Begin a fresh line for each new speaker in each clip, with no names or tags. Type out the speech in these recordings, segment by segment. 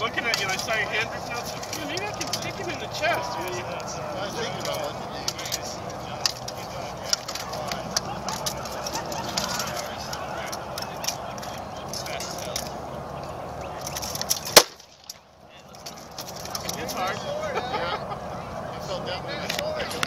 looking at you and I saw your hand dripping out, so maybe I can stick him in the chest. You know,
I was thinking about what to do.
It's hard.
Yeah. I felt that one.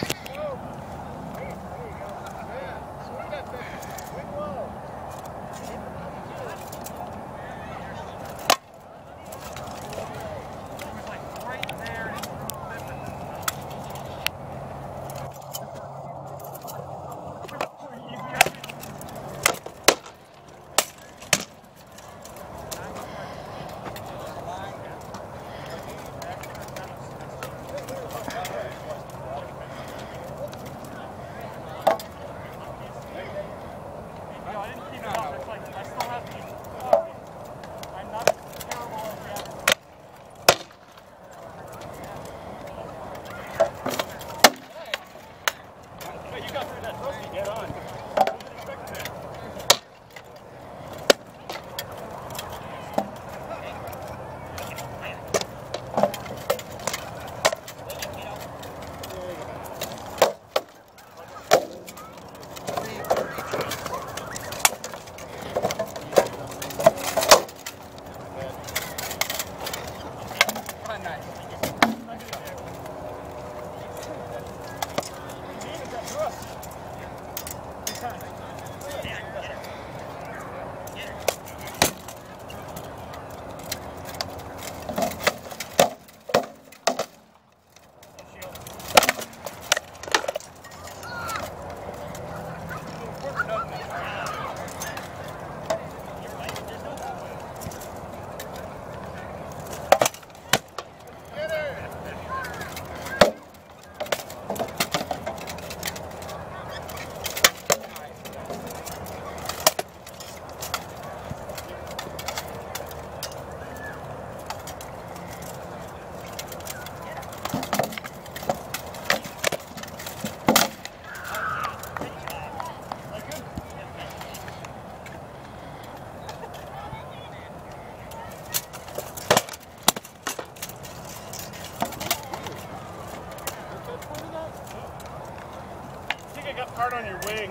Hard on your wing.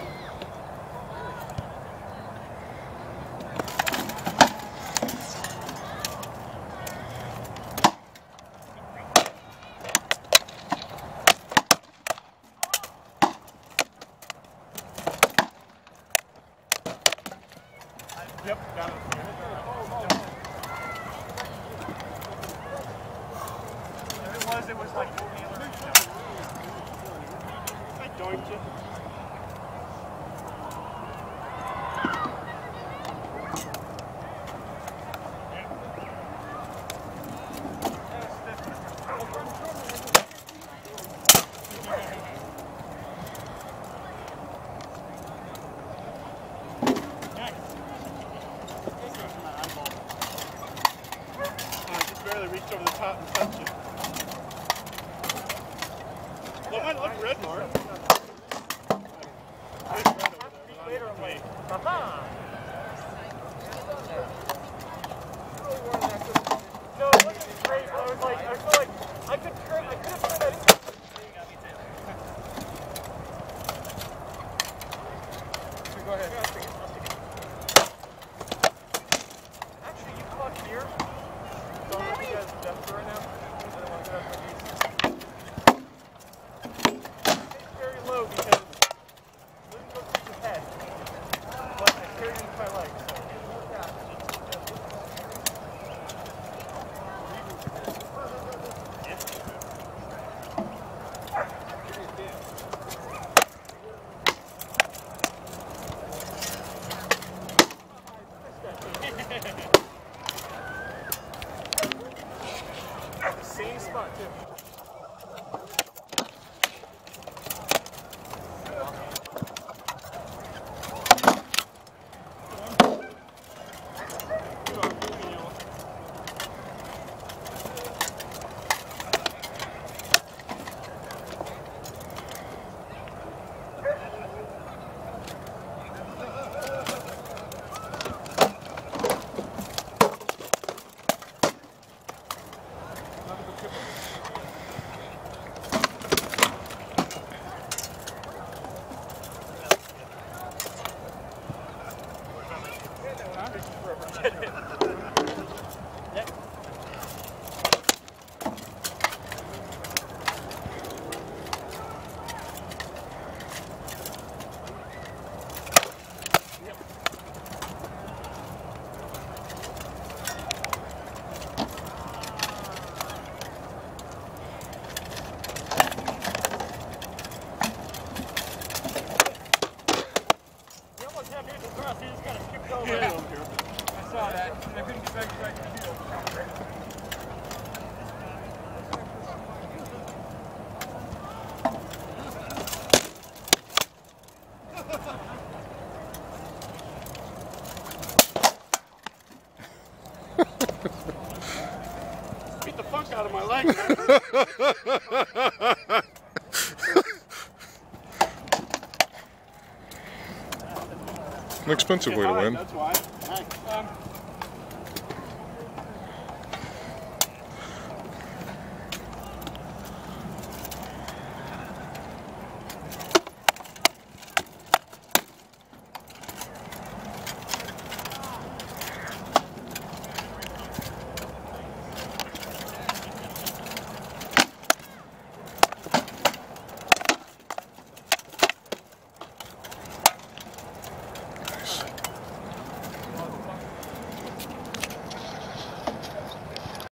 Yep, got it. If it was like I doinked you. Reach over the top and touch it. Well, it might look red more. Later on, wait. No, it wasn't great. I feel like I could have turned that. Go ahead. Actually, you caught here. Right now. It's very low because it doesn't go through the head, but I carried it into my legs. Same spot too. I couldn't get back to my computer. Beat the fuck out of my leg, man.
An expensive way to win.
That's why.